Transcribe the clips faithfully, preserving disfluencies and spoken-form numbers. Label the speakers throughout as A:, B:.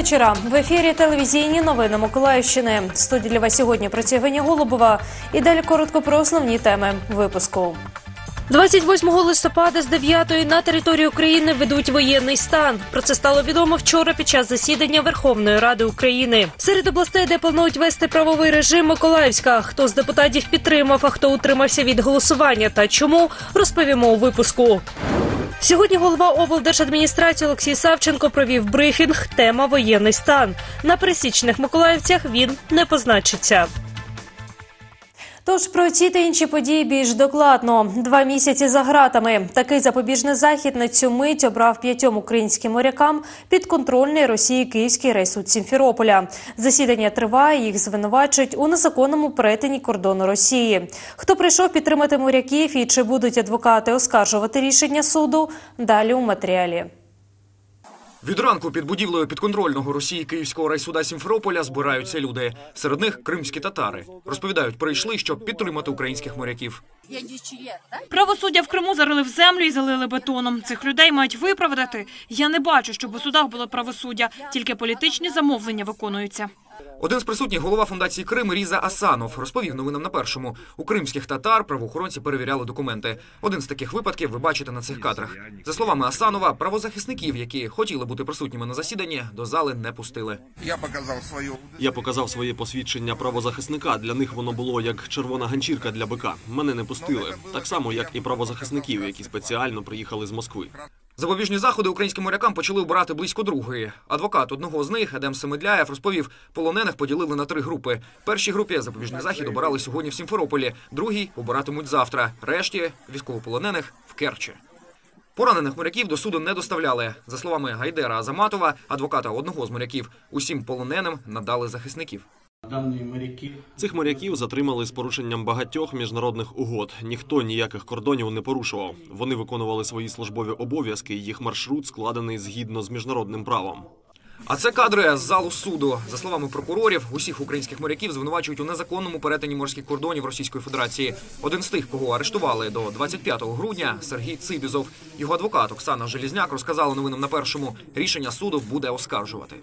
A: вечора. В ефірі телевізійні новини Миколаївщини. В студії для вас сьогодні працює Веня Голубова. І далі коротко про основні теми випуску. двадцять восьмого листопада з дев'ятої на території України ведуть воєнний стан. Про це стало відомо вчора під час засідання Верховної Ради України. Серед областей, де планують вести правовий режим, Миколаївська. Хто з депутатів підтримав, а хто утримався від голосування та чому, розповімо у випуску. Сьогодні голова облдержадміністрації Олексій Савченко провів брифінг «Тема воєнний стан». На пересічних миколаївцях він не позначиться. Тож про ці та інші події більш докладно. Два місяці за ґратами. Такий запобіжний захід на цю мить обрав п'ятьом українським морякам підконтрольний Росії Київський райсуд Сімферополя. Засідання триває, їх звинувачують у незаконному перетині кордону Росії. Хто прийшов підтримати моряків і чи будуть адвокати оскаржувати рішення суду – далі у матеріалі.
B: Від ранку під будівлею підконтрольного Росії Київського райсуда Сімферополя збираються люди. Серед них кримські татари. Розповідають, прийшли, щоб підтримати українських моряків.
C: Правосуддя в Криму зарили в землю і залили бетоном. Цих людей мають виправдати. Я не бачу, щоб у судах було правосуддя, тільки політичні замовлення виконуються.
B: Один з присутніх, голова фундації Крим Різа Асанов, розповів новинам на Першому. У кримських татар правоохоронці перевіряли документи. Один з таких випадків ви бачите на цих кадрах. За словами Асанова, правозахисників, які хотіли бути присутніми на засіданні, до зали не пустили.
D: Я показав своє...
E: Я показав своє посвідчення правозахисника. Для них воно було як червона ганчірка для бика. Мене не пустили. Так само, як і правозахисників, які спеціально приїхали з Москви.
B: Запобіжні заходи українським морякам почали обирати близько другої. Адвокат одного з них, Едем Семедляєв, розповів, полонених поділили на три групи. Першій групі запобіжний захід обирали сьогодні в Сімферополі, другій обиратимуть завтра, решті військовополонених в Керчі. Поранених моряків до суду не доставляли. За словами Гайдера Азаматова, адвоката одного з моряків, усім полоненим надали захисників.
E: Цих моряків затримали з порушенням багатьох міжнародних угод. Ніхто ніяких кордонів не порушував. Вони виконували свої службові обов'язки, їх маршрут складений згідно з міжнародним правом.
B: А це кадри з залу суду. За словами прокурорів, усіх українських моряків звинувачують у незаконному перетині морських кордонів Російської Федерації. Один з тих, кого арештували до двадцять п'ятого грудня – Сергій Цибізов. Його адвокат Оксана Желізняк розказала новинам на Першому, рішення суду буде оскаржувати.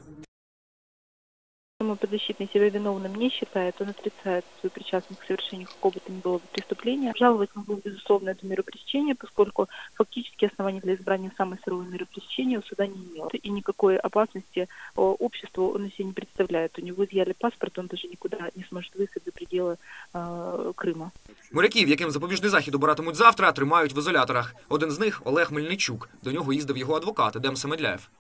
F: Мой подзащитный себя виновным не считает, он отрицает свою причастность к совершению какого бы то ни было преступления. Жаловать могу, безусловно, это меру пресечения, поскольку фактически оснований для избрания самой суровой меры пресечения у суда не имел. И никакой опасности обществу он себе не представляет. У него изъяли паспорт, он даже никуда не сможет выехать за пределы э, Крыма.
B: Моряків, яким запобіжний захід обиратимуть завтра, тримають в ізоляторах. Один з них – Олег Мельничук. До нього їздив його адвокат Едем Семедляєв.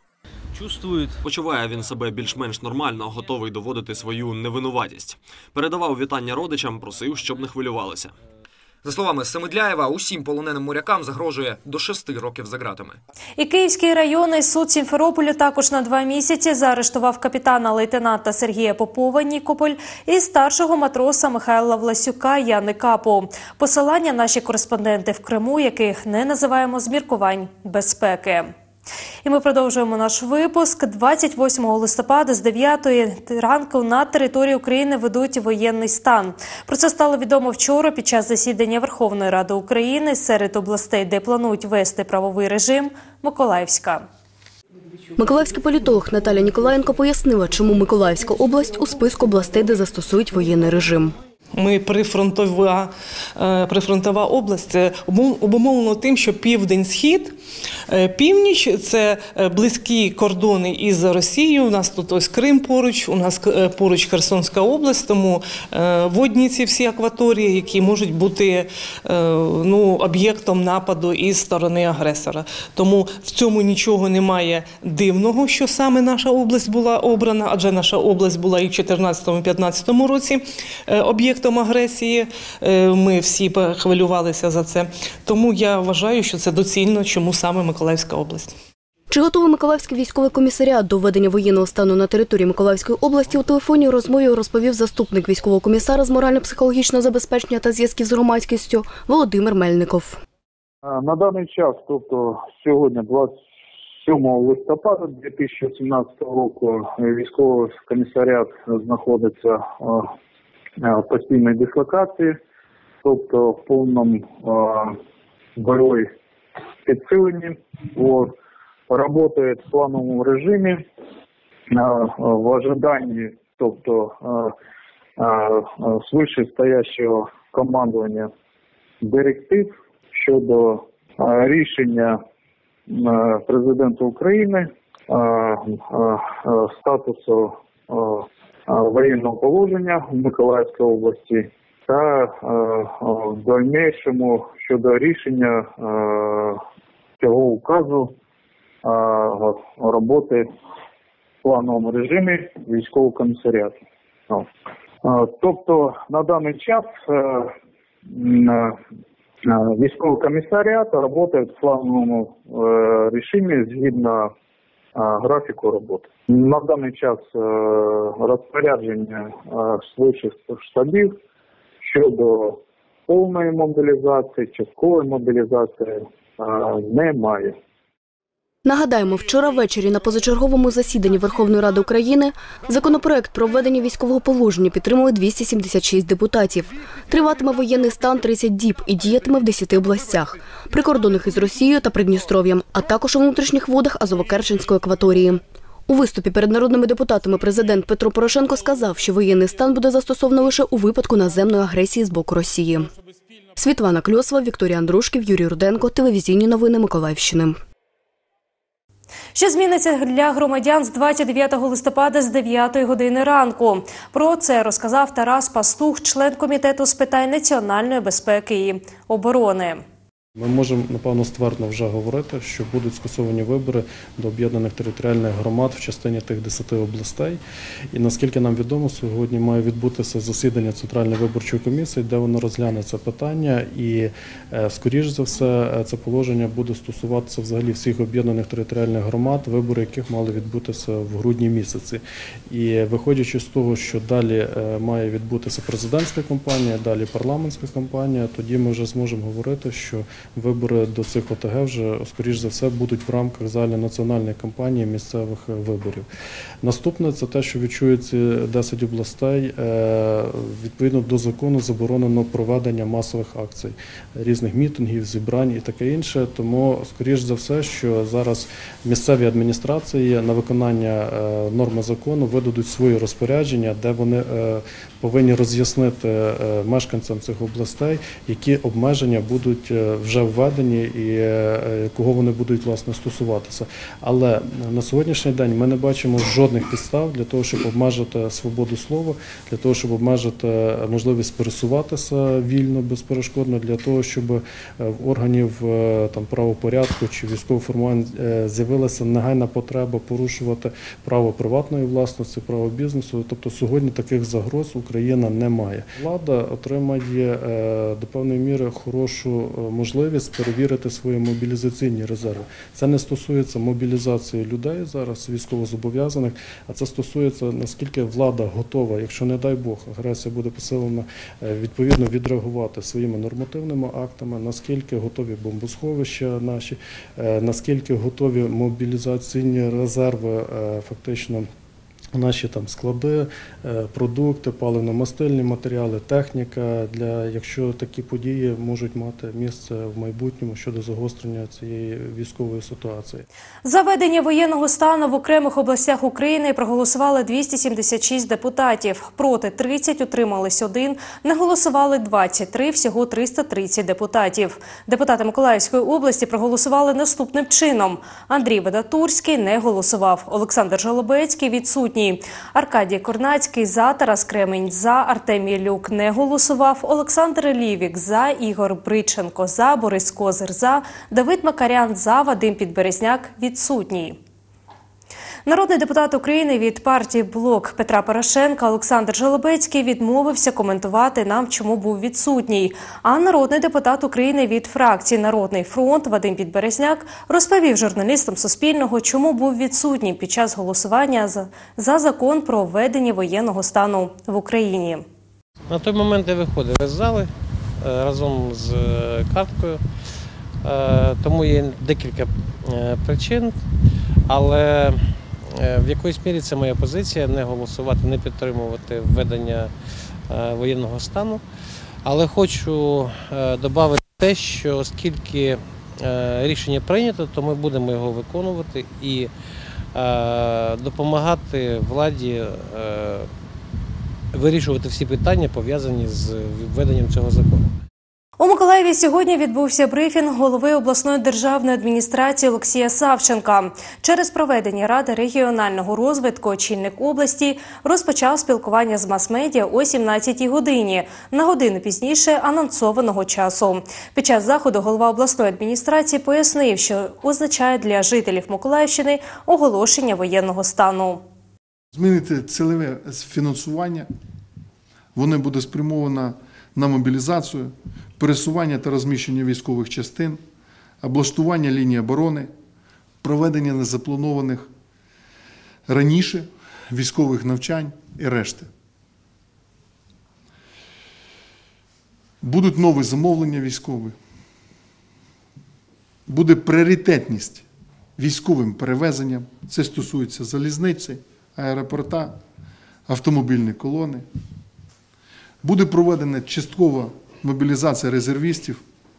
E: Почуває він себе більш-менш нормально, готовий доводити свою невинуватість. Передавав вітання родичам, просив, щоб не хвилювалися.
B: За словами Семедляєва, усім полоненим морякам загрожує до шести років за ґратами.
A: І Київський районний суд Сімферополя також на два місяці заарештував капітана-лейтенанта Сергія Попова Нікополь і старшого матроса Михайла Власюка Яни Капу. Посилання наші кореспонденти в Криму, яких не називаємо з міркувань безпеки. І ми продовжуємо наш випуск. двадцять восьмого листопада з дев'ятої ранку на території України ведуть воєнний стан. Про це стало відомо вчора під час засідання Верховної Ради України. Серед областей, де планують вести правовий режим – Миколаївська.
G: Миколаївський політолог Наталя Ніколаєнко пояснила, чому Миколаївська область у списку областей, де застосують воєнний режим.
H: Ми прифронтова, прифронтова область, обумовлено тим, що південь-схід, північ – це близькі кордони із Росією, у нас тут ось Крим поруч, у нас поруч Херсонська область, тому водні ці всі акваторії, які можуть бути ну, об'єктом нападу із сторони агресора. Тому в цьому нічого немає дивного, що саме наша область була обрана, адже наша область була і в чотирнадцятому-п'ятнадцятому році об'єктом агресії, ми всі хвилювалися за це. Тому я вважаю, що це доцільно, чому саме Миколаївська область.
G: Чи готовий Миколаївський військовий комісаріат до введення воєнного стану на території Миколаївської області, у телефонній розмові розповів заступник військового комісара з морально-психологічного забезпечення та зв'язків з громадськістю Володимир Мельников.
I: На даний час, тобто сьогодні, двадцять сьомого листопада дві тисячі сімнадцятого року, військовий комісаріат знаходиться в постійній дислокації, тобто в повному бойовому підсиленні. Работает в плановому режимі в ожиданні, тобто з вищестоящого командування директив щодо рішення президента України статусу воєнного положення в Миколаївській області та в дальнейшому щодо рішення цього указу роботи в плановому режимі військового комісаріату. Тобто на даний час військовий комісаріат працює в плановому режимі згідно графіку роботи. На даний час розпорядження з вищих штабів щодо повної мобілізації, часткової мобілізації немає.
G: Нагадаємо, вчора ввечері на позачерговому засіданні Верховної Ради України законопроект про введення військового положення підтримали двісті сімдесят шість депутатів. Триватиме воєнний стан тридцять діб і діятиме в десяти областях – прикордонних із Росією та Придністров'ям, а також у внутрішніх водах Азово-Керченської акваторії. У виступі перед народними депутатами президент Петро Порошенко сказав, що воєнний стан буде застосовано лише у випадку наземної агресії з боку Росії. Світлана Кльосова, Вікторія Андрушків, Юрій Руденко. Телевізійні новини Миколаївщини.
A: Що зміниться для громадян з двадцять дев'ятого листопада з дев'ятої години ранку? Про це розказав Тарас Пастух, член Комітету з питань національної безпеки і оборони.
D: Ми можемо, напевно, ствердно вже говорити, що будуть скасовані вибори до об'єднаних територіальних громад в частині тих десяти областей. І наскільки нам відомо, сьогодні має відбутися засідання Центральної виборчої комісії, де воно розгляне це питання. І, скоріш за все, це положення буде стосуватися взагалі всіх об'єднаних територіальних громад, вибори яких мали відбутися в грудні місяці. І виходячи з того, що далі має відбутися президентська кампанія, далі парламентська кампанія, тоді ми вже зможемо говорити, що вибори до цих О Те Ге вже, скоріш за все, будуть в рамках загальнонаціональної кампанії місцевих виборів. Наступне – це те, що відчують ці десять областей. Відповідно до закону заборонено проведення масових акцій, різних мітингів, зібрань і таке інше. Тому, скоріш за все, що зараз місцеві адміністрації на виконання норми закону видадуть свої розпорядження, де вони повинні роз'яснити мешканцям цих областей, які обмеження будуть вже введені і кого вони будуть, власне, стосуватися. Але на сьогоднішній день ми не бачимо жодних підстав для того, щоб обмежити свободу слова, для того, щоб обмежити можливість пересуватися вільно, безперешкодно, для того, щоб в органів там, правопорядку чи військового формування з'явилася негайна потреба порушувати право приватної власності, право бізнесу. Тобто сьогодні таких загроз Україна не має. Влада отримає до певної міри хорошу можливість перевірити свої мобілізаційні резерви. Це не стосується мобілізації людей зараз, військовозобов'язаних, а це стосується, наскільки влада готова, якщо, не дай Бог, агресія буде посилена, відповідно відреагувати своїми нормативними актами, наскільки готові бомбосховища наші, наскільки готові мобілізаційні резерви фактично, наші там склади, продукти, паливно-мастильні матеріали, техніка, для, якщо такі події можуть мати місце в майбутньому щодо загострення цієї військової ситуації.
A: За введення воєнного стану в окремих областях України проголосували двісті сімдесят шість депутатів. Проти тридцять, утримались один, не голосували двадцять три, всього триста тридцять депутатів. Депутати Миколаївської області проголосували наступним чином. Андрій Вадатурський не голосував, Олександр Жолобецький відсутній. Аркадій Корнацький за, Тарас Кремінь за, Артемій Люк не голосував, Олександр Лівік за, Ігор Бриченко за, Борис Козир за, Давид Макарян за, Вадим Підберезняк відсутній. Народний депутат України від партії «Блок» Петра Порошенка Олександр Жолобецький відмовився коментувати нам, чому був відсутній. А народний депутат України від фракції «Народний фронт» Вадим Підберезняк розповів журналістам Суспільного, чому був відсутній під час голосування за, за закон про введення воєнного стану в Україні.
J: На той момент я виходив з зали разом з карткою, тому є декілька причин, але в якоїсь мірі це моя позиція – не голосувати, не підтримувати введення воєнного стану. Але хочу додати те, що оскільки рішення прийнято, то ми будемо його виконувати і е, допомагати владі е, вирішувати всі питання, пов'язані з введенням цього закону.
A: У Миколаєві сьогодні відбувся брифінг голови обласної державної адміністрації Олексія Савченка. Через проведення Ради регіонального розвитку очільник області розпочав спілкування з мас-медіа о сімнадцятій годині, на годину пізніше анонсованого часу. Під час заходу голова обласної адміністрації пояснив, що означає для жителів Миколаївщини оголошення воєнного стану.
K: Змінити цільове фінансування, воно буде спрямовано на мобілізацію, пересування та розміщення військових частин, облаштування лінії оборони, проведення незапланованих раніше військових навчань і решти. Будуть нові замовлення військові. Буде пріоритетність військовим перевезенням. Це стосується залізниці, аеропорта, автомобільні колони. Буде проведена часткова мобілізація резервістів,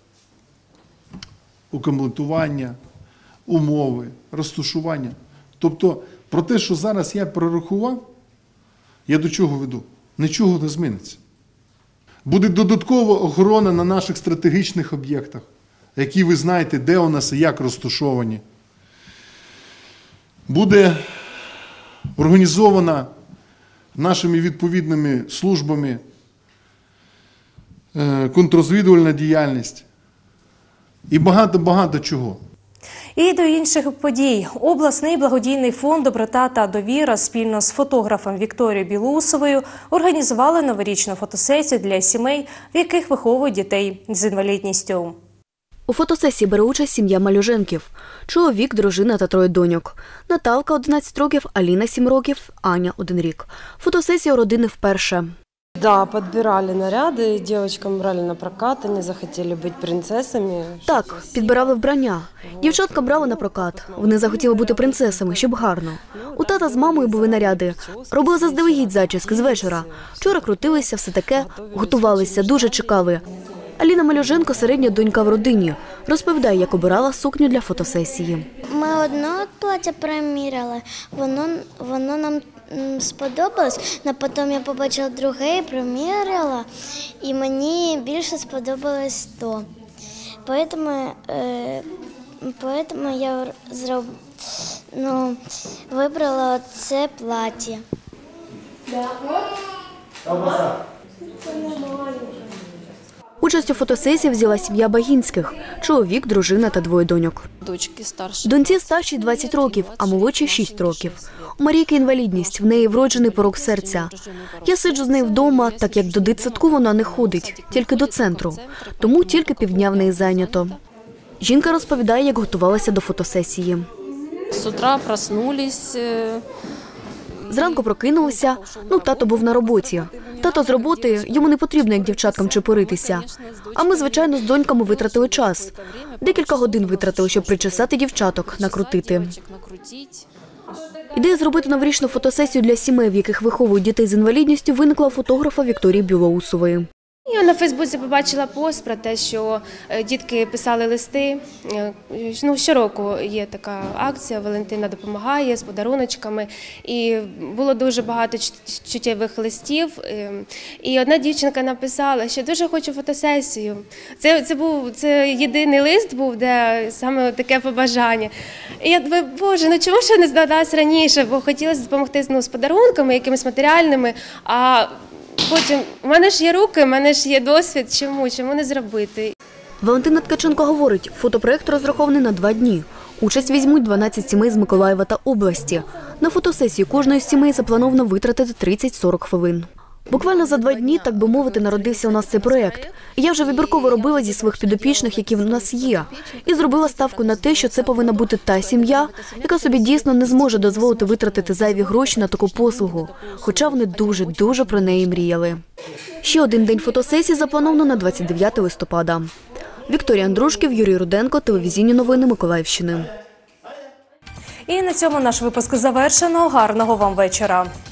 K: укомплектування, умови, розташування. Тобто, про те, що зараз я прорахував, я до чого веду? Нічого не зміниться. Буде додаткова охорона на наших стратегічних об'єктах, які ви знаєте, де у нас і як розташовані. Буде організована нашими відповідними службами контррозвідувальна діяльність і багато-багато чого.
A: І до інших подій. Обласний благодійний фонд «Доброта та довіра» спільно з фотографом Вікторією Білоусовою організували новорічну фотосесію для сімей, в яких виховують дітей з інвалідністю.
G: У фотосесії бере участь сім'я Малюженків. Чоловік, дружина та троє доньок. Наталка – одинадцять років, Аліна – сім років, Аня – один рік. Фотосесія у родини вперше.
L: Да, підбирали наряди, дівчаткам брали на прокат, вони захотіли бути принцесами.
G: Так, підбирали вбрання. Дівчатка брали на прокат. Вони захотіли бути принцесами, щоб гарно. У тата з мамою були наряди. Робили заздалегідь зачіски з вечора. Вчора крутилися, все таке, готувалися, дуже чекали. Аліна Малюженко – середня донька в родині. Розповідає, як обирала сукню для фотосесії.
M: Ми одне плаття приміряли, воно, воно нам сподобалось, але потім я побачила друге і приміряла, і мені більше сподобалось то. Тому, е, тому я зроб, ну, вибрала це плаття.
G: Участь у фотосесії взяла сім'я Багінських – чоловік, дружина та двоє доньок.
N: Дочки старші.
G: Доньці старшій двадцять років, а молодшій шість років. У Марійки інвалідність, в неї вроджений порок серця. Я сиджу з нею вдома, так як до дитсадку вона не ходить, тільки до центру. Тому тільки півдня в неї зайнято. Жінка розповідає, як готувалася до фотосесії.
N: З утра проснулись.
G: Зранку прокинулися, ну тато був на роботі. Тато з роботи, йому не потрібно, як дівчаткам, чепуритися. А ми, звичайно, з доньками витратили час. Декілька годин витратили, щоб причесати дівчаток, накрутити. Ідея зробити новорічну фотосесію для сімей, в яких виховують дітей з інвалідністю, виникла у фотографа Вікторії Білоусової.
O: Я на Фейсбуці побачила пост про те, що дітки писали листи. Ну, щороку є така акція «Валентина допомагає» з подаруночками. І було дуже багато чуттєвих листів. І одна дівчинка написала, що дуже хочу фотосесію. Це, це, був, це єдиний лист був, де саме таке побажання. І я думаю, боже, ну чому ж я не здогадалась раніше, бо хотілося допомогти ну, з подарунками, якимись матеріальними, а потім, у мене ж є руки, у мене ж є досвід, чому, чому не зробити?
G: Валентина Ткаченко говорить, фотопроєкт розрахований на два дні. Участь візьмуть дванадцять сімей з Миколаєва та області. На фотосесію кожної з сімей заплановано витратити тридцять-сорок хвилин. Буквально за два дні, так би мовити, народився у нас цей проєкт. Я вже вибірково робила зі своїх підопічних, які в нас є. І зробила ставку на те, що це повинна бути та сім'я, яка собі дійсно не зможе дозволити витратити зайві гроші на таку послугу. Хоча вони дуже-дуже про неї мріяли. Ще один день фотосесії заплановано на двадцять дев'яте листопада. Вікторія Андрушків, Юрій Руденко, телевізійні новини Миколаївщини.
A: І на цьому наш випуск завершено. Гарного вам вечора.